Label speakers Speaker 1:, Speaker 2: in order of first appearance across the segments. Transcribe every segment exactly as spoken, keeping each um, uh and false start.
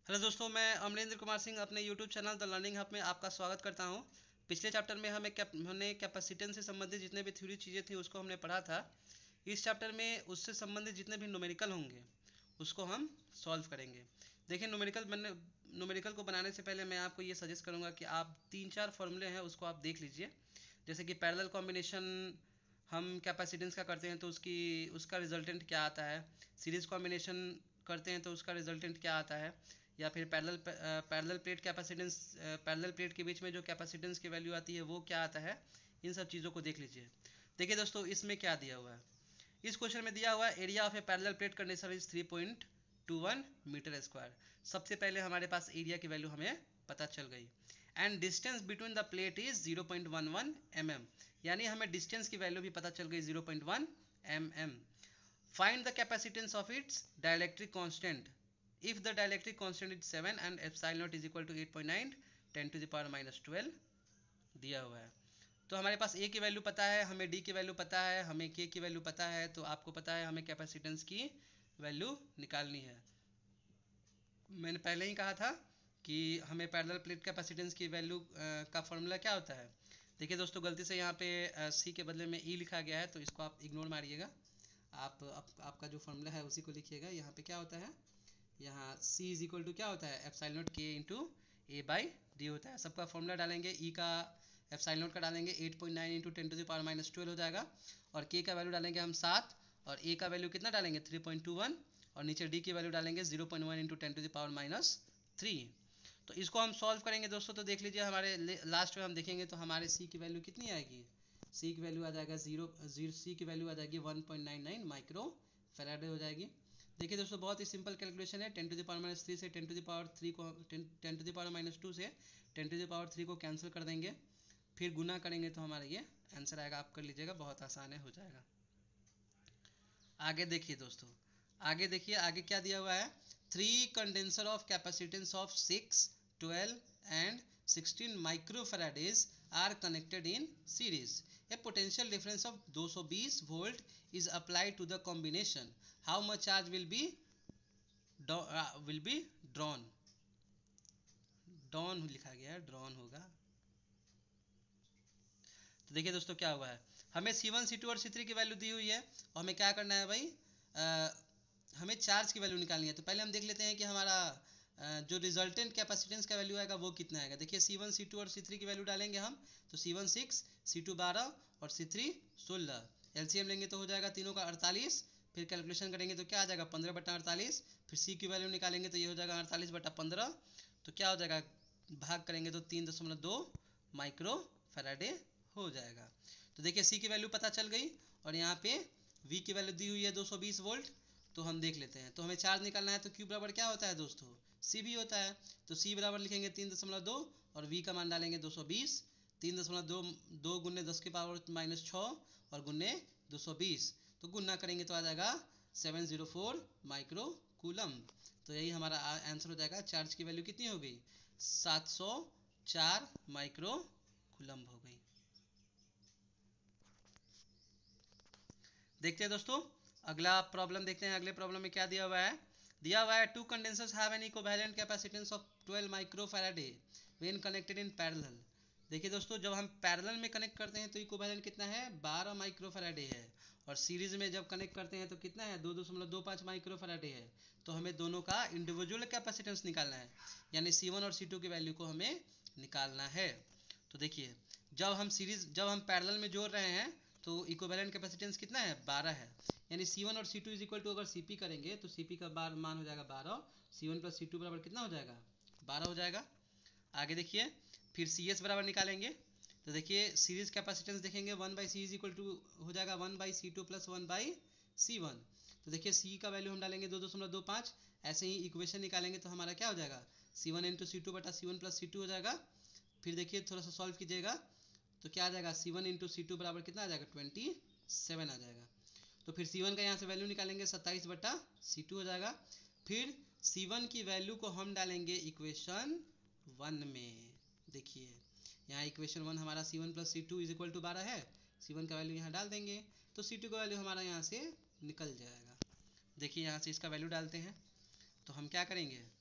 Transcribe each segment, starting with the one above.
Speaker 1: Hello दोस्तों, मैं अमरेंद्र कुमार सिंह अपने YouTube channel the learning hub में आपका स्वागत करता हूं। पिछले चैप्टर में हमें कैप हमने कैपेसिटेंस से संबंधित जितने भी थ्योरी चीज़ें थी उसको हमने पढ़ा था। इस चैप्टर में उससे संबंधित जितने भी न्यूमेरिकल होंगे उसको हम सॉल्व करेंगे। देखिए, न्यूमेरिकल बनने न्यूमेरिकल को बनाने से पहले मैं आपको ये सजेस्ट करूँगा कि आप तीन चार फॉर्मूले हैं उसको आप देख लीजिए। जैसे कि पैरेलल कॉम्बिनेशन हम कैपेसिटेंस का करते हैं तो उसकी उसका रिजल्टेंट क्या आता है, सीरीज कॉम्बिनेशन करते हैं तो उसका रिजल्टेंट क्या आता है, या फिर parallel parallel plate capacitance parallel plate के बीच में जो कैपेसिटेंस की वैल्यू आती है वो क्या आता है। इन सब चीज़ों को देख लीजिए। देखिए दोस्तों, इसमें क्या दिया हुआ है। इस क्वेश्चन में दिया हुआ है area of a parallel plate condenser is three point two one metre square. सबसे पहले हमारे पास एरिया की वैल्यू हमें पता चल गई। And distance between the plate is zero point one one M M, यानी हमें डिस्टेंस की वैल्यू भी पता चल गई zero point one M M. Find the capacitance of its dielectric constant if the dielectric constant is seven and epsilon naught is equal to eight point nine ten to the power minus twelve दिया हुआ है। तो हमारे पास a की value पता है, हमें d की वैल्यू पता है, हमें k की वैल्यू पता है, तो आपको पता है हमें कैपेसिटेंस की वैल्यू निकालनी है। मैंने पहले ही कहा था कि हमें पैरेलल प्लेट कैपेसिटेंस की वैल्यू का फॉर्मूला क्या होता है। देखिए दोस्तों, गलती से यहाँ पे सी के बदले में ई लिखा गया है तो इसको आप इग्नोर मारिएगा। आप, आप आपका जो फॉर्मूला है उसी को लिखिएगा। यहाँ पे क्या होता है, यहाँ c इज इक्वल टू क्या होता है, epsilon naught k into A by D होता है। सबका फॉर्मूला डालेंगे, e का एप्सिलॉन नॉट का डालेंगे eight point nine into ten to the power minus twelve हो जाएगा, और k का वैल्यू डालेंगे हम सात, और a का वैल्यू कितना डालेंगे थ्री पॉइंट टू वन, और नीचे d की वैल्यू डालेंगे zero point one into ten to the power minus three. तो इसको हम सॉल्व करेंगे दोस्तों। तो देख लीजिए, हमारे लास्ट में हम देखेंगे तो हमारे c की वैल्यू कितनी आएगी। c की वैल्यू आ जाएगा जीरो जीरो सी की वैल्यू आ जाएगी one point nine nine micro farad हो जाएगी। देखिए दोस्तों, बहुत ही सिंपल कैलकुलेशन है। Ten to the power minus three से ten to the power three को ten to the power minus two से ten to the power three को कैंसिल कर देंगे, फिर गुना करेंगे तो हमारा ये आंसर आएगा। आप कर लीजिएगा, बहुत आसान है, हो जाएगा। आगे देखिए दोस्तों, आगे देखिए, आगे क्या दिया हुआ है। Three condenser of capacitance of six twelve and sixteen microfarads are connected in series. A potential difference of two twenty volt is applied to the combination. How much charge will be uh, will be drawn drawn लिखा गया है, drawn होगा। तो देखिए दोस्तों, क्या हुआ है, हमें सी वन सी टू और सी थ्री की वैल्यू दी हुई है, और हमें क्या करना है भाई, आ, हमें चार्ज की वैल्यू निकालनी है। तो पहले हम देख लेते हैं कि हमारा आ, जो रिजल्टेंट कैपेसिटेंस का वैल्यू आएगा वो कितना आएगा। देखिए, सी वन सी टू और सी थ्री की वैल्यू डालेंगे हम, तो C one six, C two बारह और सी थ्री सोलह। एलसीएम लेंगे तो हो जाएगा तीनों का अड़तालीस। फिर कैलकुलेशन करेंगे तो क्या आ जाएगा, पंद्रह बटा अड़तालीस। फिर सी की वैल्यू निकालेंगे तो ये हो जाएगा अड़तालीस बटा पंद्रह। तो क्या हो जाएगा, भाग करेंगे तो तीन दशमलव दो माइक्रो फैराडे हो जाएगा। तो देखिए, सी की वैल्यू पता चल गई, और यहाँ पे वी की वैल्यू दी हुई है दो सौ बीस वोल्ट। तो हम देख लेते हैं, तो हमें चार्ज निकालना है तो क्यू बराबर क्या होता है दोस्तों, सी भी होता है। तो सी बराबर लिखेंगे तीन दशमलव दो, और वी का मान डालेंगे दो सौ बीस। तीन दशमलव दो दो गुन्ने दस के पावर माइनस छः और गुन्ने दो सौ बीस, तो गुन्ना करेंगे तो आ जाएगा seven zero four micro coulomb. तो यही हमारा आंसर हो जाएगा। चार्ज की वैल्यू कितनी हो गई, सात सौ चार माइक्रो कूलम हो गई। देखते हैं दोस्तों, अगला प्रॉब्लम देखते हैं। अगले प्रॉब्लम में क्या दिया हुआ है। दिया हुआ है two condensers have an equivalent capacitance of twelve microfarad when connected in parallel. देखिए दोस्तों, जब हम पैरेलल में कनेक्ट करते हैं तो इक्विवेलेंट कितना है, बारह माइक्रोफैराडे है, और सीरीज में जब कनेक्ट करते हैं तो कितना है, दो दशमलव दो पाँच माइक्रोफैराडे है। तो हमें दोनों का इंडिविजुअल कैपेसिटेंस निकालना है, यानी सी वन और सी टू की वैल्यू को हमें निकालना है। तो देखिए, जब हम सीरीज जब हम पैरेलल में जोड़ रहे हैं तो इक्विवेलेंट कैपेसिटेंस कितना है, बारह है, यानी सी वन और C two is equal to, अगर सी पी करेंगे तो सी पी का बार मान हो जाएगा बारह, C one plus C two बराबर कितना हो जाएगा, बारह हो जाएगा। आगे देखिए, फिर सी एस बराबर निकालेंगे। तो देखिए, सीरीज कैपेसिटेंस देखेंगे, one by C is equal to हो जाएगा one by C two plus one by C one. तो देखिए, सी का वैल्यू हम डालेंगे दो दशमलव दो पाँच। ऐसे ही इक्वेशन निकालेंगे तो हमारा क्या हो जाएगा, C one into C two बटा C one plus C two हो जाएगा। फिर देखिए, थोड़ा सा सॉल्व कीजिएगा तो क्या आ जाएगा, C one into C two बराबर कितना आ जाएगा, ट्वेंटी सेवन आ जाएगा। तो फिर सी वन का यहाँ से वैल्यू निकालेंगे, सत्ताईस बटा सी टू हो जाएगा। फिर सी वन की वैल्यू को हम डालेंगे इक्वेशन वन में। देखिए, यहाँ इक्वेशन वन हमारा C one plus C two is equal to बारह है, सी वन का वैल्यू यहाँ डाल देंगे तो सी टू का वैल्यू हमारा यहाँ से निकल जाएगा। देखिए, यहाँ से इसका वैल्यू डालते हैं तो हम क्या करेंगे,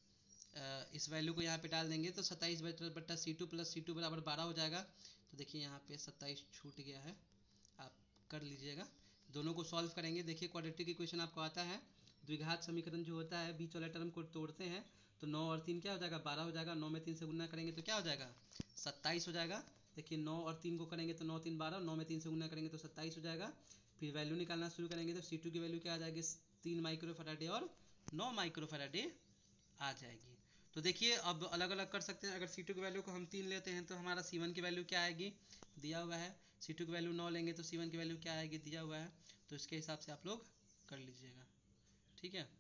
Speaker 1: इस वैल्यू को यहाँ पे डाल देंगे तो सत्ताईस बट्टा C two plus C two बराबर बारह हो जाएगा। तो देखिए यहाँ पे सत्ताईस छूट गया है, आप कर लीजिएगा। दोनों को सॉल्व करेंगे। देखिए क्वाड्रेटिक इक्वेशन आपको आता है, द्विघात समीकरण जो होता है बीच वाले टर्म को तोड़ते हैं तो नौ और तीन क्या हो जाएगा, बारह हो जाएगा। नौ में तीन से गुना करेंगे तो क्या हो जाएगा, सत्ताईस हो जाएगा। देखिए नौ और तीन को करेंगे तो नौ तीन बारह, नौ में तीन से गुना करेंगे तो सत्ताईस हो जाएगा। फिर वैल्यू निकालना शुरू करेंगे तो सी टू की वैल्यू क्या आ जाएगी, तीन माइक्रो फराडे और नौ माइक्रो फराडे आ जाएगी। तो देखिए अब अलग अलग कर सकते हैं। अगर सी टू की वैल्यू को हम तीन लेते हैं तो हमारा सी वन की वैल्यू क्या आएगी, दिया हुआ है। सी टू की वैल्यू नौ लेंगे तो सी वन की वैल्यू क्या आएगी, दिया हुआ है। तो इसके हिसाब से आप लोग कर लीजिएगा, ठीक है।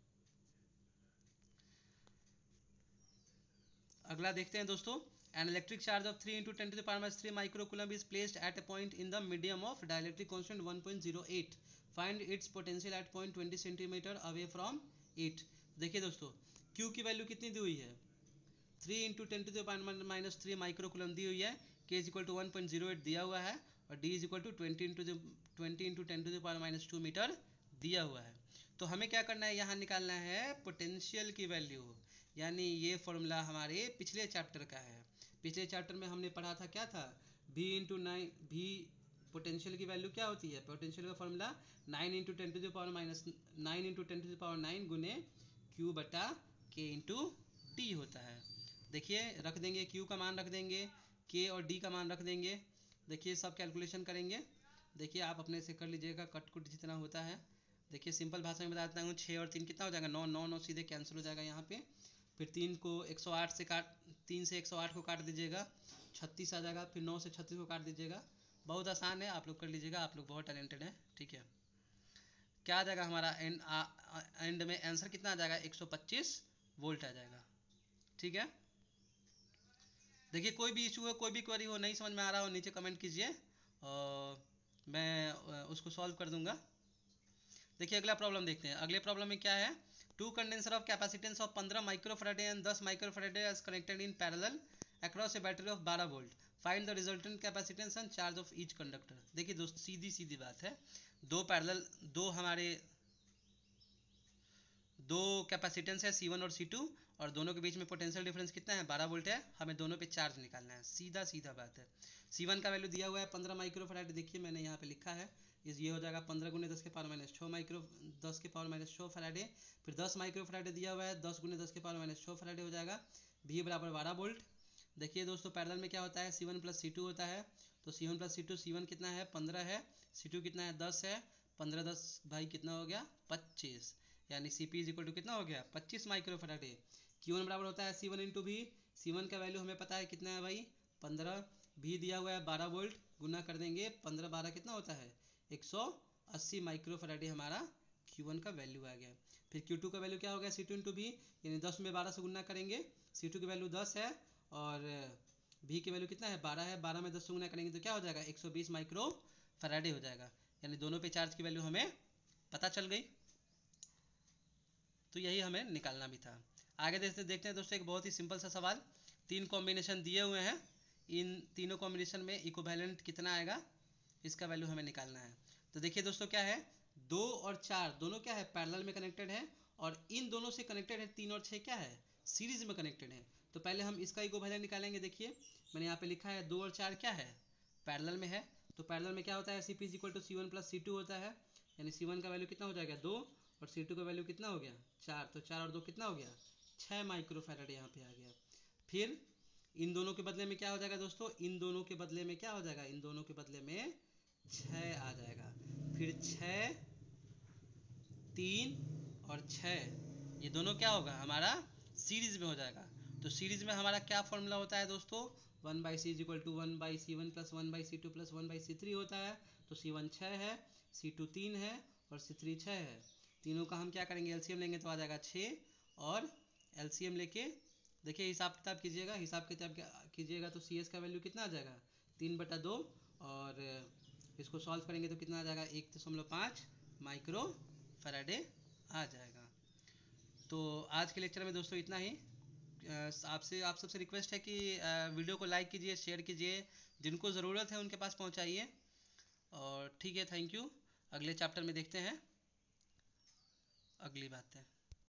Speaker 1: अगला देखते हैं दोस्तों, an electric charge of three into ten to the power minus three micro coulomb is placed at a point in the medium of dielectric constant one point zero eight, find its potential at point twenty centimetre away from it. देखिए दोस्तों Q की value कितनी दी हुई है, three into ten to the power minus three micro coulomb दी हुई है। K is equal to one point zero eight दिया हुआ है और D is equal to twenty into twenty into ten to the power minus two metre दिया हुआ है। तो हमें क्या करना है, यहाँ निकालना है पोटेंशियल की वैल्यू, यानी ये फॉर्मूला हमारे पिछले चैप्टर का है। पिछले चैप्टर में हमने पढ़ा था क्या था, v इंटू नाइन भी पोटेंशियल की वैल्यू क्या होती है, पोटेंशियल का formula nine into ten to the power minus nine into ten to the power nine गुने क्यू बटा के इंटू टी होता है। देखिए रख देंगे, क्यू का मान रख देंगे, के और डी का मान रख देंगे। देखिए सब कैलकुलेशन करेंगे। देखिए आप अपने से कर लीजिएगा, कट कुट जितना होता है। देखिए सिंपल भाषा में बताता हूँ, छः और तीन कितना हो जाएगा, नौ, नौ नौ सीधे कैंसिल हो जाएगा यहाँ पे। फिर तीन को एक सौ आठ से काट, तीन से एक सौ आठ को काट दीजिएगा, छत्तीस आ जाएगा। फिर नौ से छत्तीस को काट दीजिएगा। बहुत आसान है, आप लोग कर लीजिएगा, आप लोग बहुत टैलेंटेड हैं, ठीक है। क्या आ जाएगा हमारा एंड एंड में आंसर कितना आ जाएगा, एक सौ पच्चीस वोल्ट आ जाएगा, ठीक है। देखिए कोई भी इशू हो, कोई भी क्वेरी हो, नहीं समझ में आ रहा हो, नीचे कमेंट कीजिए और मैं उसको सॉल्व कर दूंगा। देखिए अगला प्रॉब्लम देखते हैं। अगले प्रॉब्लम में क्या है, two condenser of capacitance of पंद्रह माइक्रोफैराडे एंड दस microfarad are connected in parallel across a battery of बारह volt, find the resultant capacitance and charge of each conductor. देखिए दोस्त सीधी सीधी बात है, दो पैरेलल दो हमारे दो कैपेसिटेंस है सी वन और सी टू, और दोनों के बीच में पोटेंशियल डिफरेंस कितना है, बारह वोल्ट है। हमें दोनों पे चार्ज निकालना है, सीधा सीधा बात है। सी वन का वैल्यू दिया हुआ है पंद्रह माइक्रोफैराड, देखिए मैंने यहाँ पे लिखा है, इस ये हो जाएगा पंद्रह गुने दस के पावर माइनस छः माइक्रो दस के पावर माइनस छः फैराडे। फिर दस माइक्रोफैराडे दिया हुआ है, दस गुने दस के पावर माइनस छः फैराडे हो जाएगा। भी बराबर बारह वोल्ट। देखिए दोस्तों पैरेलल में क्या होता है, C one plus C two होता है। तो C one plus C two, C one कितना है, पंद्रह है, सी टू कितना है, दस है। पंद्रह दस भाई कितना हो गया, पच्चीस, यानी C P is equal to कितना हो गया, पच्चीस माइक्रोफैराडे। क्यू वन बराबर होता है सी वन इंटू भी, सी वन का वैल्यू हमें पता है कितना है भाई, पंद्रह, भी दिया हुआ है बारह वोल्ट, गुना कर देंगे, पंद्रह बारह कितना होता है, एक सौ अस्सी माइक्रोफैराडे हमारा क्यू वन का वैल्यू आ गया। फिर क्यू टू का वैल्यू क्या हो गया, सी टू इंटू भी, यानी दस में बारह से गुना करेंगे, सी टू की वैल्यू दस है और भी की वैल्यू कितना है, बारह है, बारह में दस से गुना करेंगे तो क्या हो जाएगा, एक सौ बीस माइक्रोफैराडे हो जाएगा। यानी दोनों पे चार्ज की वैल्यू हमें पता चल गई। तो यही हमें निकालना भी था। आगे देखते देखते हैं दोस्तों, एक बहुत ही सिंपल सा सवाल। तीन कॉम्बिनेशन दिए हुए हैं, इन तीनों कॉम्बिनेशन में इक्विवेलेंट कितना आएगा, इसका वैल्यू हमें निकालना है। तो देखिए दोस्तों क्या है, दो और चार दोनों क्या है, पैरेलल में कनेक्टेड है, और इन दोनों से कनेक्टेड है तीन और छः क्या है, सीरीज में कनेक्टेड है। तो पहले हम इसका इक्विवेलेंट निकालेंगे। देखिए मैंने यहाँ पे लिखा है, दो और चार क्या है, पैरेलल में है। तो पैरेलल में क्या होता है, C P is equal to C one plus C two होता है, यानी सी वन का वैल्यू कितना हो जाएगा, दो, और सी टू का वैल्यू कितना हो गया, चार। तो चार और दो कितना हो गया, छः माइक्रोफैराड यहाँ पे आ गया। फिर इन दोनों के बदले में क्या हो जाएगा दोस्तों, इन दोनों के बदले में क्या हो जाएगा, इन दोनों के बदले में छः आ जाएगा। फिर छः, तीन और छः, ये दोनों क्या होगा हमारा, सीरीज में हो जाएगा। तो सीरीज में हमारा क्या फॉर्मूला होता है दोस्तों, one by C is equal to one by C one plus one by C two plus one by C three होता है। तो सी वन छः है, सी टू तीन है और सी थ्री छः है। तीनों का हम क्या करेंगे, एलसीएम लेंगे तो आ जाएगा छः, और एलसीएम लेके देखिए हिसाब किताब कीजिएगा, हिसाब किताब कीजिएगा तो सी एस का वैल्यू कितना आ जाएगा, तीन बटा दो, और इसको सॉल्व करेंगे तो कितना आ जाएगा, एक दशमलव पाँच माइक्रो फैराडे आ जाएगा। तो आज के लेक्चर में दोस्तों इतना ही। आपसे आप सबसे रिक्वेस्ट है कि वीडियो को लाइक कीजिए, शेयर कीजिए, जिनको ज़रूरत है उनके पास पहुंचाइए। और ठीक है, थैंक यू। अगले चैप्टर में देखते हैं अगली बातें।